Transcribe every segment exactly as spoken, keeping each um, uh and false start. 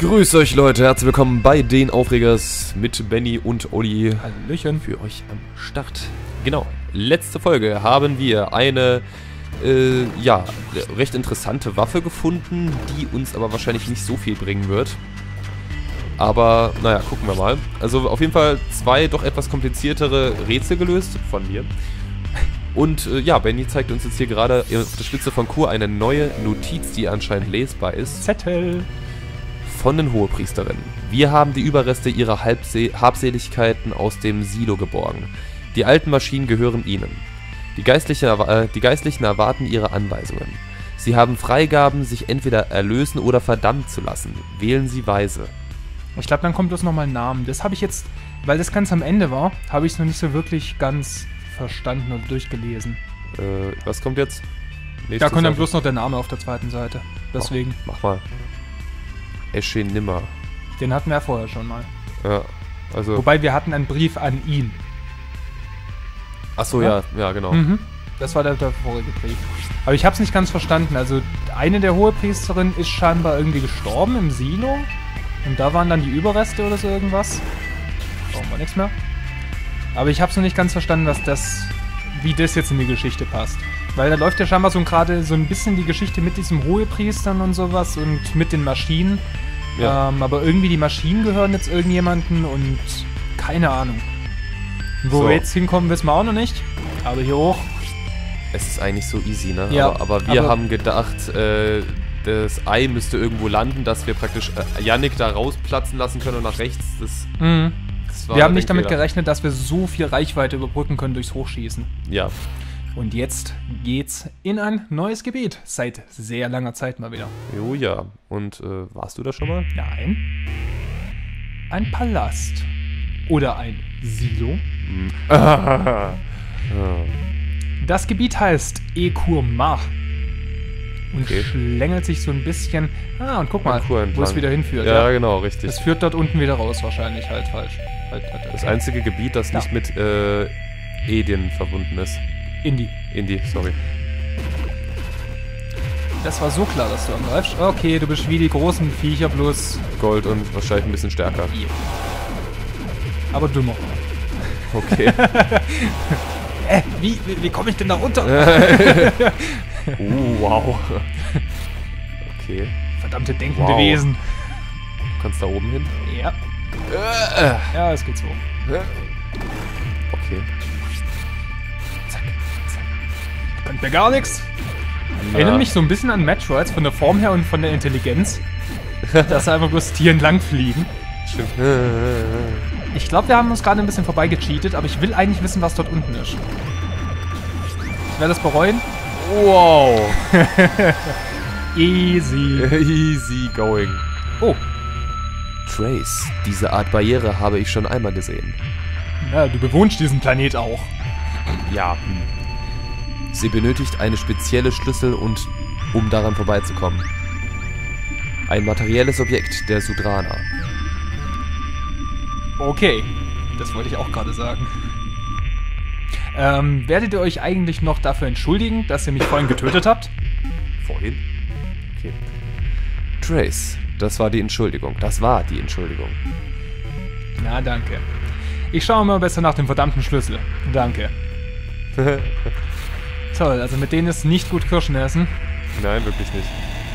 Grüß euch Leute, herzlich willkommen bei den Aufregers mit Benny und Olli. Hallöchen. Für euch am Start. Genau, letzte Folge haben wir eine, äh, ja, recht interessante Waffe gefunden, die uns aber wahrscheinlich nicht so viel bringen wird. Aber, naja, gucken wir mal. Also auf jeden Fall zwei doch etwas kompliziertere Rätsel gelöst von mir. Und äh, ja, Benny zeigt uns jetzt hier gerade auf der Spitze von Kur eine neue Notiz, die anscheinend lesbar ist. Zettel. Von den Hohepriesterinnen. Wir haben die Überreste ihrer Halbse Habseligkeiten aus dem Silo geborgen. Die alten Maschinen gehören ihnen. Die Geistlichen, äh, die Geistlichen erwarten ihre Anweisungen. Sie haben Freigaben, sich entweder erlösen oder verdammen zu lassen. Wählen Sie weise. Ich glaube, dann kommt bloß nochmal ein Namen. Das habe ich jetzt, weil das ganz am Ende war, habe ich es noch nicht so wirklich ganz verstanden und durchgelesen. Äh, was kommt jetzt? Nächste da kommt dann bloß noch der Name auf der zweiten Seite. Deswegen. Mach, mach mal. Esche Nimmer. Den hatten wir ja vorher schon mal. Ja, also... Wobei, wir hatten einen Brief an ihn. Achso, ja? ja, ja, genau. Mhm. Das war der, der vorige Brief. Aber ich habe es nicht ganz verstanden. Also, eine der Hohepriesterinnen ist scheinbar irgendwie gestorben im Silo. Und da waren dann die Überreste oder so irgendwas. Brauchen wir nichts mehr. Aber ich habe es noch nicht ganz verstanden, was das, wie das jetzt in die Geschichte passt. Weil da läuft ja scheinbar so gerade so ein bisschen die Geschichte mit diesem Hohepriestern und sowas und mit den Maschinen. Ja. Ähm, aber irgendwie die Maschinen gehören jetzt irgendjemanden und keine Ahnung. Wo so. wir jetzt hinkommen, wissen wir auch noch nicht. Aber hier hoch. Es ist eigentlich so easy, ne? Ja, aber, aber wir aber haben gedacht, äh, das Ei müsste irgendwo landen, dass wir praktisch äh, Yannick da rausplatzen lassen können und nach rechts. Das, mhm. das war wir haben nicht damit Fehler. gerechnet, dass wir so viel Reichweite überbrücken können durchs Hochschießen. Ja. Und jetzt geht's in ein neues Gebiet. Seit sehr langer Zeit mal wieder. Jo, ja. Und äh, warst du da schon mal? Nein. Ein Palast. Oder ein Silo. Mhm. Ah. Das Gebiet heißt Ekurma. Und okay. schlängelt sich so ein bisschen... Ah, und guck mal, wo es wieder hinführt. Ja, ja, genau, richtig. Es führt dort unten wieder raus, wahrscheinlich. Halt falsch. Halt, halt, halt. Das einzige Gebiet, das ja. nicht mit äh, Edien verbunden ist. Indie. Indie, sorry. Das war so klar, dass du angreifst. Okay, du bist wie die großen Viecher, bloß... Gold und wahrscheinlich ein bisschen stärker. Yeah. Aber dümmer. Okay. äh, wie, wie, wie komme ich denn da runter? Oh, wow. Okay. Verdammte denkende wow. Wesen. Du kannst da oben hin? Ja. Äh. Ja, es geht so. Okay. Zack, zack. Könnt mir gar nichts. Erinnert mich so ein bisschen an Metroids von der Form her und von der Intelligenz. Dass einfach bloß Tier entlang fliegen. Stimmt. Ich glaube, wir haben uns gerade ein bisschen vorbeigecheatet, aber ich will eigentlich wissen, was dort unten ist. Ich werde das bereuen. Wow. Easy. Easy going. Oh. Trace, diese Art Barriere habe ich schon einmal gesehen. Ja, du bewohnst diesen Planet auch. Ja. Sie benötigt eine spezielle Schlüssel, und um daran vorbeizukommen. Ein materielles Objekt der Sudrana. Okay. Das wollte ich auch gerade sagen. Ähm, werdet ihr euch eigentlich noch dafür entschuldigen, dass ihr mich vorhin getötet habt? Vorhin? Okay. Trace, das war die Entschuldigung. Das war die Entschuldigung. Na, danke. Ich schaue mal besser nach dem verdammten Schlüssel. Danke. Toll, also mit denen ist nicht gut Kirschen essen. Nein, wirklich nicht.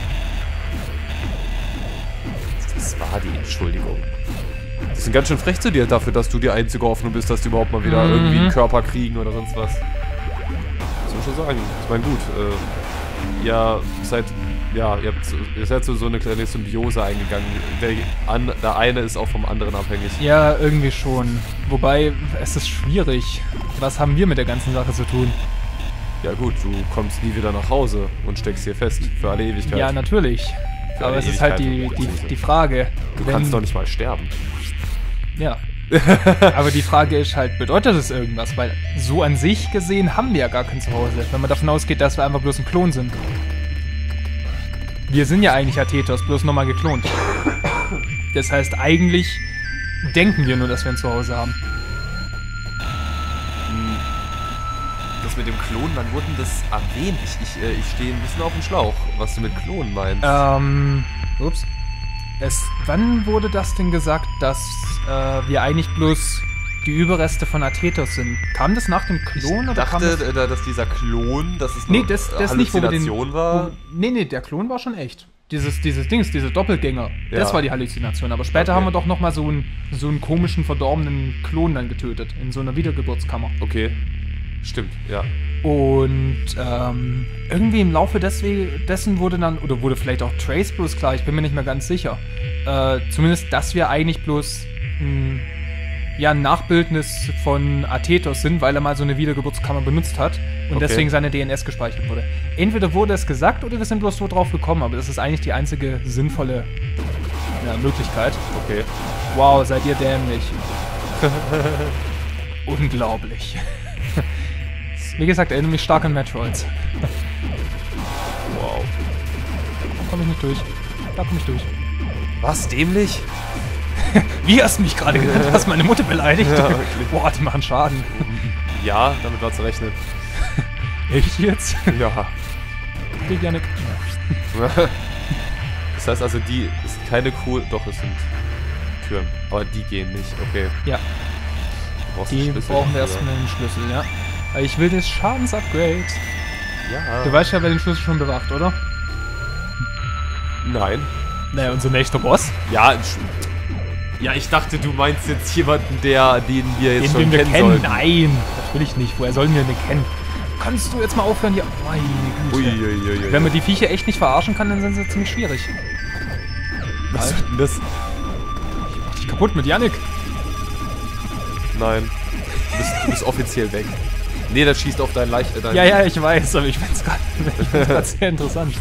Das war die Entschuldigung. Die sind ganz schön frech zu dir dafür, dass du die einzige Hoffnung bist, dass die überhaupt mal wieder mhm. irgendwie einen Körper kriegen oder sonst was. Das muss man schon sagen. Ich meine, gut, äh, ihr seid, ja, ihr, habt, ihr seid so, so eine kleine Symbiose eingegangen. Der, an, der eine ist auch vom anderen abhängig. Ja, irgendwie schon. Wobei, es ist schwierig. Was haben wir mit der ganzen Sache zu tun? Ja gut, du kommst nie wieder nach Hause und steckst hier fest für alle Ewigkeit. Ja, natürlich. Für Aber es ist halt die, die, die Frage. Du wenn, kannst doch nicht mal sterben. Ja. Aber die Frage ist halt, bedeutet das irgendwas? Weil so an sich gesehen haben wir ja gar kein Zuhause. Wenn man davon ausgeht, dass wir einfach bloß ein Klon sind. Wir sind ja eigentlich Athetos, bloß nochmal geklont. Das heißt, eigentlich denken wir nur, dass wir ein Zuhause haben. Das mit dem Klonen, wann wurde denn das erwähnt? Ich, ich, äh, ich stehe ein bisschen auf dem Schlauch, was du mit Klonen meinst. Ähm, ups. Es, wann wurde das denn gesagt, dass äh, wir eigentlich bloß die Überreste von Athetos sind? Kam das nach dem Klon? Ich oder kam dachte, das äh, dass dieser Klon, dass es nee, eine das, das nicht, wo wir den, Halluzination war. Wo, nee, nee, der Klon war schon echt. Dieses, dieses Dings, diese Doppelgänger, Ja. das war die Halluzination. Aber später Okay. haben wir doch nochmal so einen, so einen komischen, verdorbenen Klon dann getötet. In so einer Wiedergeburtskammer. Okay, stimmt, ja. Und ähm, irgendwie im Laufe deswegen, dessen wurde dann, oder wurde vielleicht auch Trace bloß klar, ich bin mir nicht mehr ganz sicher. Äh, zumindest, dass wir eigentlich bloß ein, ja, ein Nachbildnis von Athetos sind, weil er mal so eine Wiedergeburtskammer benutzt hat und Okay. deswegen seine D N S gespeichert wurde. Entweder wurde es gesagt oder wir sind bloß so drauf gekommen, aber das ist eigentlich die einzige sinnvolle ja, Möglichkeit. Okay. Wow, seid ihr dämlich. Unglaublich. Wie gesagt, erinnere mich stark an Metroids. Wow. Da komm ich nicht durch. Da komm ich durch. Was, dämlich? Wie hast du mich gerade genannt? Du hast meine Mutter beleidigt. Ja, wirklich. Boah, die machen Schaden. Ja, damit war zu rechnen. Echt jetzt? Ja. Geht ja nicht. Das heißt also, die ist keine cool. Doch, es sind Türen. Aber die gehen nicht, okay. Ja, Du brauchst die einen Schlüssel brauchen wir dafür. erstmal einen Schlüssel, ja. Aber ich will das Schadensupgrade. Ja. Du weißt ja, wer den Schlüssel schon bewacht, oder? Nein. Naja, unser nächster Boss. Ja, Sch- ja, ich dachte, du meinst jetzt jemanden, der, den wir jetzt Den, schon den wir kennen kennen. sollten. Nein, natürlich nicht. Woher sollen wir den kennen? Kannst du jetzt mal aufhören hier? Meine Güte. Uiuiui. Wenn man die Viecher echt nicht verarschen kann, dann sind sie ziemlich schwierig. Was wird denn das? Mach dich kaputt mit Yannick. Nein. Du bist, du bist offiziell weg. Nee, das schießt auf dein Leicht. Äh, dein Ja, ja, ich weiß, aber ich find's gerade ich find's grad sehr interessant.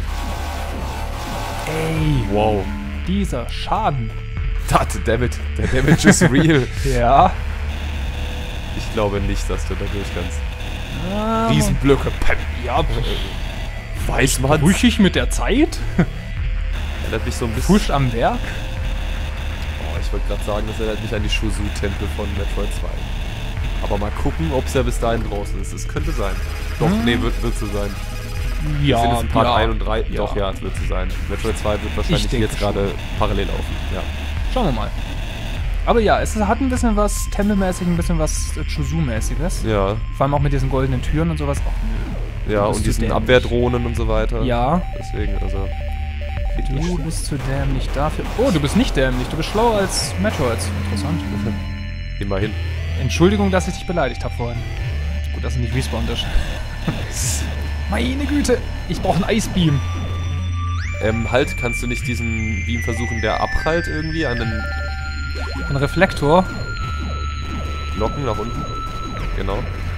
Ey, Wow. dieser Schaden. Dat, dammit. Der Damage ist real. Ja. Ich glaube nicht, dass du da durch kannst. Ah, Riesenblöcke. Pam. Ja, Weiß man. ruhig mit der Zeit. Erinnert mich so ein bisschen. Fusch am Werk. Oh, ich wollte gerade sagen, das erinnert mich an die Shuzu-Tempel von Metroid zwei. Aber mal gucken, ob es ja bis dahin draußen ist. Es könnte sein. Doch, Hm. nee, wird, wird so sein. Ja, Wir sind jetzt in Part ja, eins und drei. ja. Doch, ja, es wird so sein. Metroid zwei wird wahrscheinlich denke jetzt gerade parallel laufen. Ja. Schauen wir mal. Aber ja, es hat ein bisschen was Tempelmäßig, ein bisschen was äh, Chuzu-mäßiges. Ja, Vor allem auch mit diesen goldenen Türen und sowas. Ach, nö. ja Du bist und zu diesen dämlich. Abwehrdrohnen und so weiter. Ja, Deswegen, also. du bist zu dämlich dafür. Oh, du bist nicht dämlich. Du bist schlauer als Metroids. Interessant. Immerhin. Entschuldigung, dass ich dich beleidigt habe vorhin. Gut, dass du nicht respawned ist. Meine Güte, ich brauche einen Icebeam. Ähm, halt, kannst du nicht diesen Beam versuchen, der abprallt irgendwie an den Ein Reflektor. Glocken nach unten? Genau.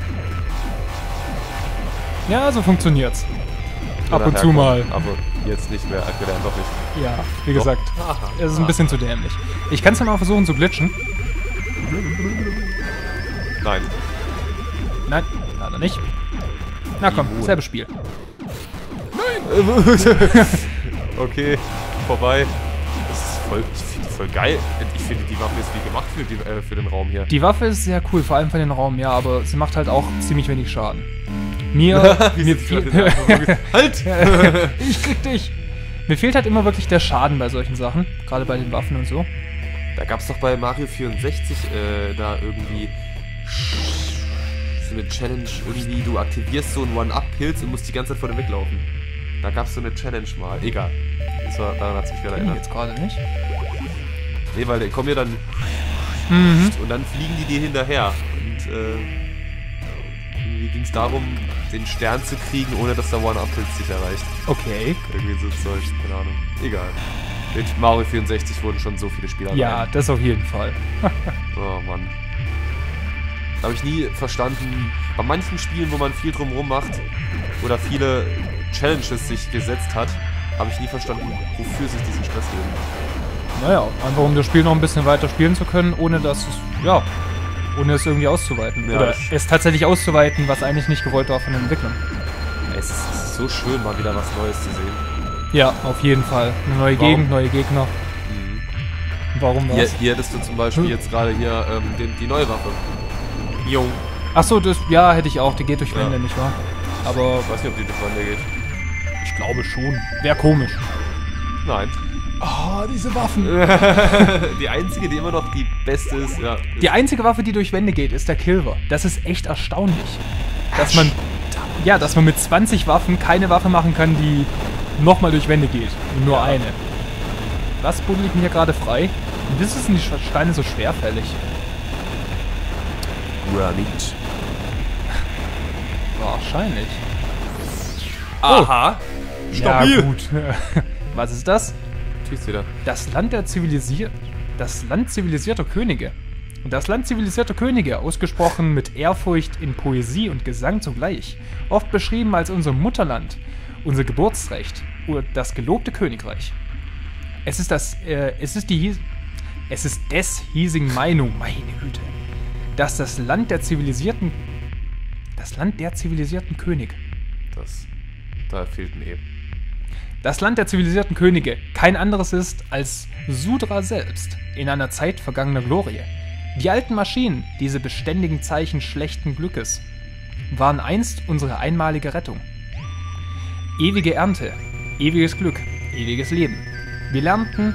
Ja, so funktioniert's. Ab Oder und zu herkommen. mal. Aber jetzt nicht mehr, aktuell noch nicht. Ja, wie gesagt, Aha. es ist ein bisschen zu dämlich. Ich kann es ja mal versuchen zu glitchen. Nein. Nein, leider nicht. Na komm, Immun. selbes Spiel. Okay, vorbei. Das ist voll, ich finde die voll geil. Ich finde, die Waffe ist wie gemacht für, die, äh, für den Raum hier. Die Waffe ist sehr cool, vor allem für den Raum, ja, aber sie macht halt auch ziemlich wenig Schaden. Mir, Wie mir sie viel, gerade sagen, halt! ich krieg dich. Mir fehlt halt immer wirklich der Schaden bei solchen Sachen, gerade bei den Waffen und so. Da gab es doch bei Mario vierundsechzig äh, da irgendwie so eine Challenge, irgendwie du aktivierst so einen One-Up-Pilz und musst die ganze Zeit vor dem weglaufen. Da gab es so eine Challenge mal. Egal. Das war, daran hat sich wieder Kenn ich erinnert. jetzt gerade nicht. Nee, weil die kommen ja dann Mhm. und dann fliegen die dir hinterher. Und äh, irgendwie ging es darum, den Stern zu kriegen, ohne dass der One-Up-Pilz dich erreicht. Okay. Irgendwie so Zeug, keine Ahnung. Egal. Mit Mario vierundsechzig wurden schon so viele Spieler Ja, das auf jeden Fall. Oh Mann. Habe ich nie verstanden. Bei manchen Spielen, wo man viel drumherum macht oder viele Challenges sich gesetzt hat, habe ich nie verstanden, wofür sich diesen Stress geben. Naja, einfach um das Spiel noch ein bisschen weiter spielen zu können, ohne dass es, ja, ohne es irgendwie auszuweiten. Ja, Oder ich- es tatsächlich auszuweiten, was eigentlich nicht gewollt war von den Entwicklern. Es ist, es ist so schön, mal wieder was Neues zu sehen. Ja, auf jeden Fall. Eine neue Warum? Gegend, neue Gegner. Mhm. Warum Hier, was? hier hättest du zum Beispiel Hm. jetzt gerade hier ähm, den, die neue Waffe. Jung. Achso, das, ja, hätte ich auch. Die geht durch Ja. Wände, nicht wahr? Aber Ich weiß nicht, ob die durch Wände geht. ich glaube schon. Wäre komisch. Nein. Oh, diese Waffen. Die einzige, die immer noch die beste ist, ja. Die einzige Waffe, die durch Wände geht, ist der Kilver. Das ist echt erstaunlich. Dass man, ja, dass man mit zwanzig Waffen keine Waffe machen kann, die nochmal durch Wände geht. Und nur Ja. eine. Was buddel ich mir hier gerade frei? Und wieso sind die Steine so schwerfällig? Granit. Wahrscheinlich. Aha. Stabil. Ja, gut. Was ist das? Tschüss wieder. Das Land der Zivilisier... Das Land zivilisierter Könige. Und das Land zivilisierter Könige, ausgesprochen mit Ehrfurcht in Poesie und Gesang zugleich. Oft beschrieben als unser Mutterland, unser Geburtsrecht, oder das gelobte Königreich. Es ist das... Äh, es ist die... Hies es ist des hiesigen Meinung, meine Güte, dass das Land der zivilisierten... Das Land der zivilisierten Könige. Das... Da fehlt ein E. Das Land der zivilisierten Könige kein anderes ist als Sudra selbst, in einer Zeit vergangener Glorie. Die alten Maschinen, diese beständigen Zeichen schlechten Glückes, waren einst unsere einmalige Rettung. Ewige Ernte, ewiges Glück, ewiges Leben. Wir lernten...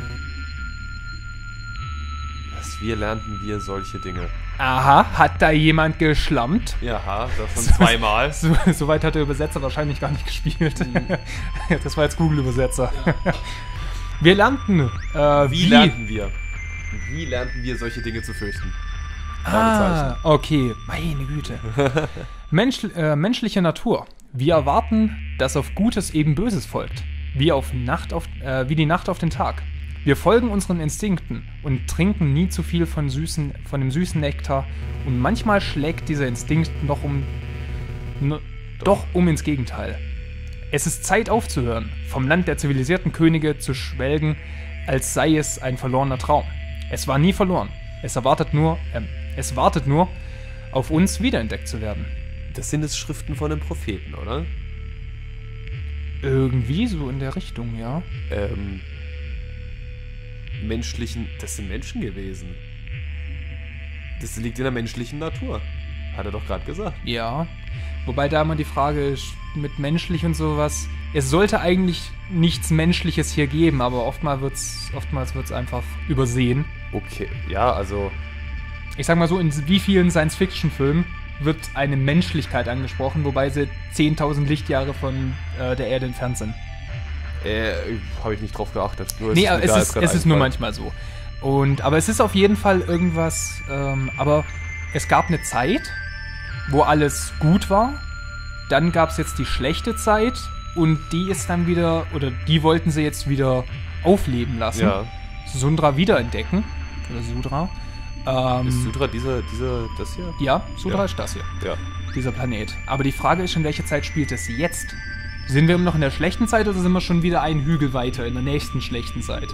Was wir lernten wir solche Dinge. Aha, hat da jemand geschlammt? Jaha, davon zweimal. So, so weit hat der Übersetzer wahrscheinlich gar nicht gespielt. Mhm. Das war jetzt Google-Übersetzer. Wir lernten... Äh, Wie, lernten wir? Wie lernten wir solche Dinge zu fürchten? Ah, okay. Meine Güte. Mensch, äh, menschliche Natur. Wir erwarten, dass auf Gutes eben Böses folgt. Wie, auf Nacht auf, äh, wie die Nacht auf den Tag. Wir folgen unseren Instinkten und trinken nie zu viel von, süßen, von dem süßen Nektar. Und manchmal schlägt dieser Instinkt noch um, no, doch um ins Gegenteil. Es ist Zeit aufzuhören, vom Land der zivilisierten Könige zu schwelgen, als sei es ein verlorener Traum. Es war nie verloren. Es erwartet nur, äh, es wartet nur, auf uns wiederentdeckt zu werden. Das sind es Schriften von den Propheten, oder? Irgendwie so in der Richtung, ja. Ähm, menschlichen... Das sind Menschen gewesen. Das liegt in der menschlichen Natur. Hat er doch gerade gesagt. Ja. Wobei da immer die Frage ist, mit menschlich und sowas, es sollte eigentlich nichts Menschliches hier geben, aber oftmals wird's, oftmals wird's einfach übersehen. Okay, ja, also... Ich sag mal so, in wie vielen Science-Fiction-Filmen wird eine Menschlichkeit angesprochen, wobei sie zehntausend Lichtjahre von äh, der Erde entfernt sind. Äh, habe ich nicht drauf geachtet. Nur Nee, aber es mir ist, da es ist nur eingefallen. manchmal so. Und, aber es ist auf jeden Fall irgendwas, ähm, aber es gab eine Zeit, wo alles gut war. Dann gab es jetzt die schlechte Zeit und die ist dann wieder, oder die wollten sie jetzt wieder aufleben lassen. Ja. Sundra wiederentdecken. Oder Sudra. Ähm, Ist Sudra diese, diese, das hier? Ja, Sudra Ja. ist das hier. Ja. Dieser Planet. Aber die Frage ist, in welcher Zeit spielt es jetzt? Sind wir noch in der schlechten Zeit oder sind wir schon wieder einen Hügel weiter in der nächsten schlechten Zeit?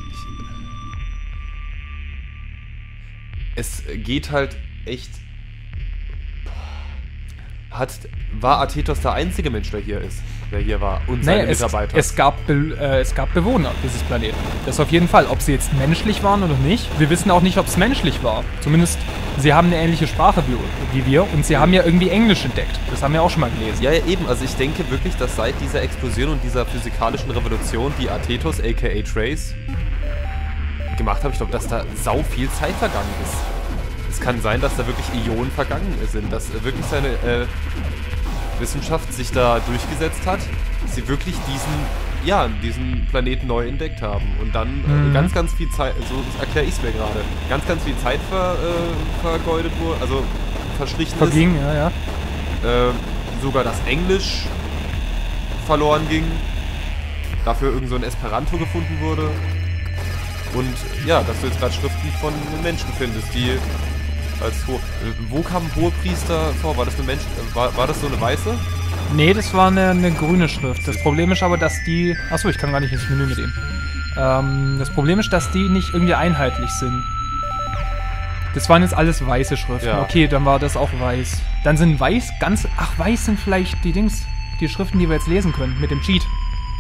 Es geht halt echt... Hat, war Athetos der einzige Mensch, der hier ist? Der hier war? Und seine Naja, es, Mitarbeiter? es, gab Be äh, es gab Bewohner dieses Planeten. Das auf jeden Fall. Ob sie jetzt menschlich waren oder nicht. Wir wissen auch nicht, ob es menschlich war. Zumindest, sie haben eine ähnliche Sprache wie, wie wir und sie haben ja irgendwie Englisch entdeckt. Das haben wir auch schon mal gelesen. Ja, ja, eben. Also ich denke wirklich, dass seit dieser Explosion und dieser physikalischen Revolution, die Athetos, aka Trace, gemacht haben, ich glaube, dass da sau viel Zeit vergangen ist. Es kann sein, dass da wirklich Ionen vergangen sind, dass wirklich seine äh, Wissenschaft sich da durchgesetzt hat, dass sie wirklich diesen, ja, diesen Planeten neu entdeckt haben und dann Mhm. äh, ganz, ganz viel Zeit, so erkläre ich es mir gerade, ganz, ganz viel Zeit ver, äh, vergeudet wurde, also verstrichen Verging, ja, ja. ist. Äh, sogar das Englisch verloren ging, dafür irgend so ein Esperanto gefunden wurde. Und ja, dass du jetzt gerade Schriften von Menschen findest, die als Ho wo kam ein Hohepriester vor? War das eine Mensch war, war das so eine weiße? Nee, das war eine, eine grüne Schrift. Das Problem ist aber, dass die... Achso, ich kann gar nicht ins Menü mit ihm. Ähm, das Problem ist, dass die nicht irgendwie einheitlich sind. Das waren jetzt alles weiße Schriften. Ja. Okay, dann war das auch weiß. Dann sind weiß ganz... Ach, weiß sind vielleicht die Dings, die Schriften, die wir jetzt lesen können, mit dem Cheat.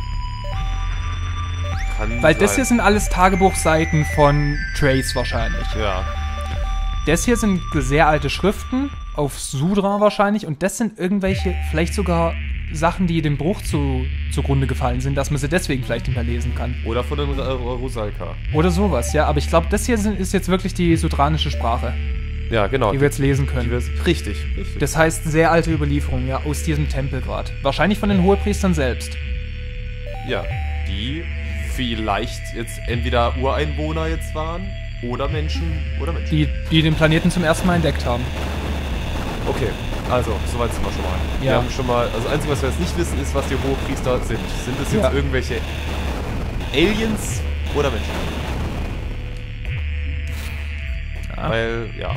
Kann Weil sein. das hier sind alles Tagebuchseiten von Trace wahrscheinlich. Ja. Das hier sind sehr alte Schriften, auf Sudra wahrscheinlich, und das sind irgendwelche, vielleicht sogar Sachen, die dem Bruch zu, zugrunde gefallen sind, dass man sie deswegen vielleicht nicht mehr lesen kann. Oder von den äh, Rusalka. Oder sowas, ja. Aber ich glaube, das hier sind, ist jetzt wirklich die sudranische Sprache, Ja, genau. die wir jetzt lesen können. Die wir's- richtig, richtig. Das heißt, sehr alte Überlieferung, ja, aus diesem Tempel gerade. Wahrscheinlich von den Hohepriestern selbst. Ja, die vielleicht jetzt entweder Ureinwohner jetzt waren oder Menschen oder Menschen. Die, die den Planeten zum ersten Mal entdeckt haben. Okay, also, soweit sind wir schon mal. Wir Ja. haben schon mal, also das Einzige, was wir jetzt nicht wissen, ist, was die Hohepriester sind. Sind es jetzt Ja. irgendwelche Aliens oder Menschen? Ja. Weil, ja.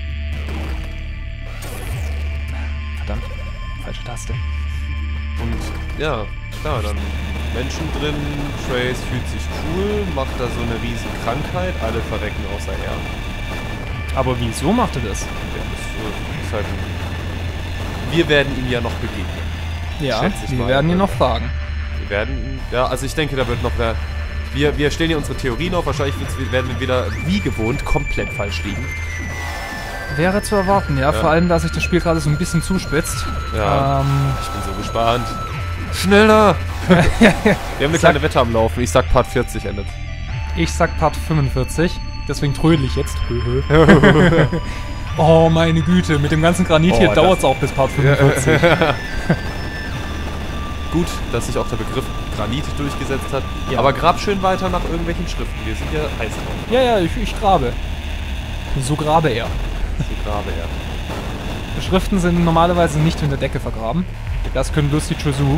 Verdammt, falsche Taste. Und ja, klar, dann Menschen drin, Trace fühlt sich cool, macht da so eine riesen Krankheit, alle verrecken außer er. Aber wieso macht er das? Ja, das äh, ist halt ein Wir werden ihm ja noch begegnen. Ja, Schätze ich wir mal. werden ihn noch fragen. Wir werden ihn, ja, also ich denke, da wird noch mehr. Wir, wir stellen hier unsere Theorien auf, wahrscheinlich wird's- werden wir wieder, wie gewohnt, komplett falsch liegen. Wäre zu erwarten, ja. Ja. Vor allem, dass sich das Spiel gerade so ein bisschen zuspitzt. Ja. Ähm, Ich bin so gespannt. Schneller! Wir haben eine Sag- kleine Wette am Laufen. Ich sag Part vierzig endet. ich sag Part fünfundvierzig. Deswegen trödel ich jetzt. Oh, meine Güte. Mit dem ganzen Granit Oh, hier das- dauert es auch bis Part fünfundvierzig. Gut, dass sich auch der Begriff Granit durchgesetzt hat. Ja. Aber grab schön weiter nach irgendwelchen Schriften. Wir sind ja heiß drauf. Ja, ja, ich, ich grabe. So grabe er. So grabe er. Schriften sind normalerweise nicht in der Decke vergraben. Das können bloß die Chosu.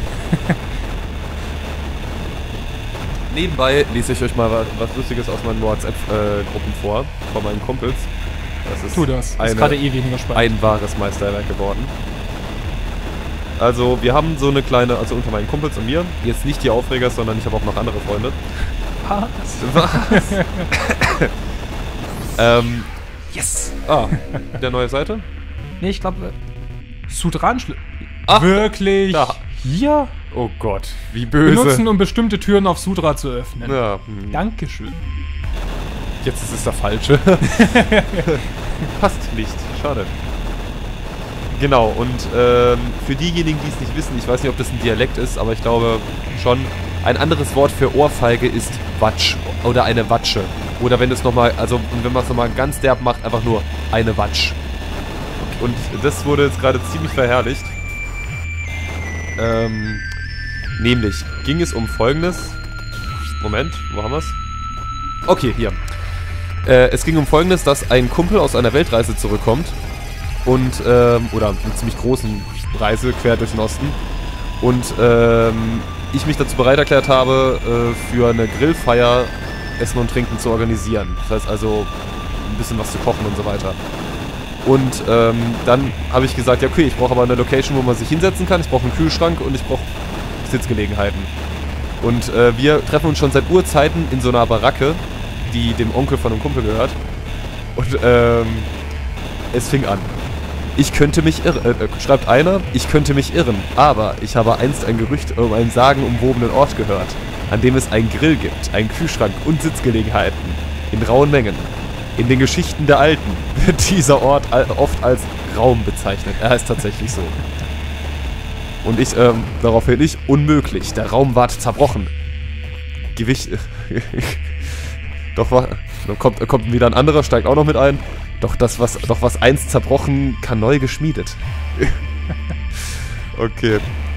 Nebenbei lese ich euch mal was, was Lustiges aus meinen WhatsApp-Gruppen vor, von meinen Kumpels. Das ist Tu das. Ist eine, gerade eh weniger spannend. ein wahres Meisterwerk geworden. Also, wir haben so eine kleine, also unter meinen Kumpels und mir, jetzt nicht die Aufreger, sondern ich habe auch noch andere Freunde. Was? Was? ähm, yes! Ah, der neue Seite? Nee, ich glaube... Sudran-Schlüssel. Ach, Wirklich? da. Hier? Oh Gott, wie böse. Benutzen, um bestimmte Türen auf Sudra zu öffnen. Ja, hm. Dankeschön. Jetzt ist es der falsche. Passt nicht, schade. Genau, und ähm, für diejenigen, die es nicht wissen, ich weiß nicht, ob das ein Dialekt ist, aber ich glaube schon, ein anderes Wort für Ohrfeige ist Watsch oder eine Watsche. Oder wenn es nochmal, also und wenn man es nochmal ganz derb macht, einfach nur eine Watsch. Und das wurde jetzt gerade ziemlich verherrlicht. Ähm, nämlich ging es um Folgendes. Moment, wo haben wir es? Okay, hier. Äh, es ging um Folgendes, dass ein Kumpel aus einer Weltreise zurückkommt und, ähm, oder einer ziemlich großen Reise quer durch den Osten und ähm, ich mich dazu bereit erklärt habe, äh, für eine Grillfeier Essen und Trinken zu organisieren. Das heißt also, ein bisschen was zu kochen und so weiter. Und ähm, dann habe ich gesagt, ja okay, ich brauche aber eine Location, wo man sich hinsetzen kann, ich brauche einen Kühlschrank und ich brauche Sitzgelegenheiten. Und äh, wir treffen uns schon seit Urzeiten in so einer Baracke, die dem Onkel von einem Kumpel gehört. Und ähm, es fing an. Ich könnte mich irren, äh, schreibt einer, ich könnte mich irren, aber ich habe einst ein Gerücht um einen sagenumwobenen Ort gehört, an dem es einen Grill gibt, einen Kühlschrank und Sitzgelegenheiten in rauen Mengen. In den Geschichten der Alten wird dieser Ort al- oft als Raum bezeichnet. Er heißt tatsächlich so. Und ich, ähm, daraufhin ich, unmöglich, der Raum ward zerbrochen. Gewicht... Doch, wa- dann kommt, kommt wieder ein anderer, steigt auch noch mit ein. Doch das, was, doch was einst zerbrochen, kann neu geschmiedet. Okay.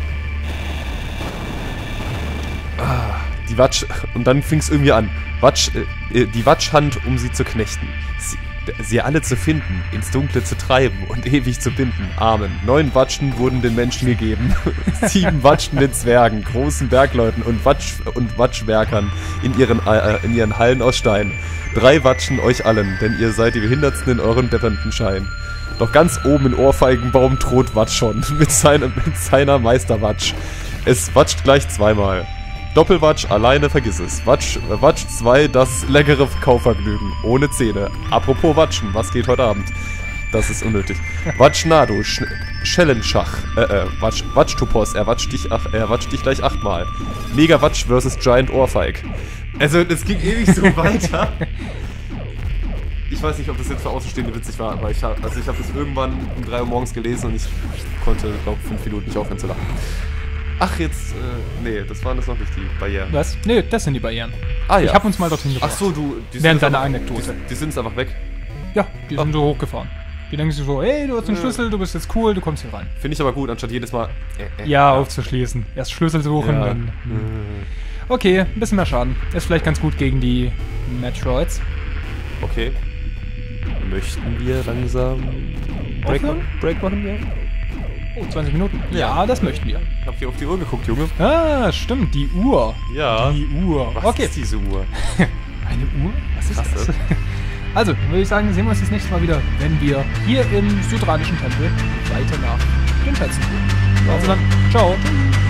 Ah, die Watsch... Und dann fing es irgendwie an. Watsch, äh, die Watschhand, um sie zu knechten. Sie, sie alle zu finden, ins Dunkle zu treiben und ewig zu binden. Amen. Neun Watschen wurden den Menschen gegeben. Sieben Watschen den Zwergen, großen Bergleuten und, Watsch, und Watschwerkern in ihren, äh, in ihren Hallen aus Stein. Drei Watschen euch allen, denn ihr seid die Behindertsten in euren deppernden Schein. Doch ganz oben in Ohrfeigenbaum droht Watsch schon, mit, seinem, mit seiner Meisterwatsch. Es watscht gleich zweimal. Doppelwatsch, alleine vergiss es. Watsch, Watsch zwei, das leckere Kaufvergnügen. Ohne Zähne. Apropos Watschen, was geht heute Abend? Das ist unnötig. Watschnado, Sch Schellenschach. Äh, äh, Watsch, Watschtopos, er watscht dich, ach, er watscht dich gleich achtmal. Mega Watsch versus Giant Ohrfeig. Also, das ging ewig so weiter. ich weiß nicht, ob das jetzt für Außenstehende witzig war, aber ich habe also ich hab das irgendwann um drei Uhr morgens gelesen und ich konnte, glaube ich, fünf Minuten nicht aufhören zu lachen. Ach, jetzt, äh, nee, das waren das noch nicht die Barrieren. Was? Nee, das sind die Barrieren. Ah ja. Ich habe uns mal dorthin gebracht. Ach so, du, die sind Während jetzt deiner einfach- Anekdote. Die, die sind jetzt einfach weg. Ja, die sind Ach. so hochgefahren. Die denken sich so, hey, du hast einen Ja. Schlüssel, du bist jetzt cool, du kommst hier rein. Finde ich aber gut, anstatt jedes Mal. Äh, äh, Ja, aufzuschließen. Erst Schlüssel suchen, Ja. dann... Hm. Äh, Okay, ein bisschen mehr Schaden. Ist vielleicht ganz gut gegen die Metroids. Okay. Möchten wir langsam Break Aufhören? machen? Break machen, ja? Oh, zwanzig Minuten. Ja, Ja. das möchten wir. Habt ihr auf die Uhr geguckt, Junge? Ah, stimmt, die Uhr. Ja. Die Uhr. Was okay. ist diese Uhr? Eine Uhr? Was ist Krass, das? ne? Also, würde ich sagen, sehen wir uns das nächste Mal wieder, wenn wir hier im Sudranischen Tempel weiter nach den Schätzen gehen. Also dann, ciao.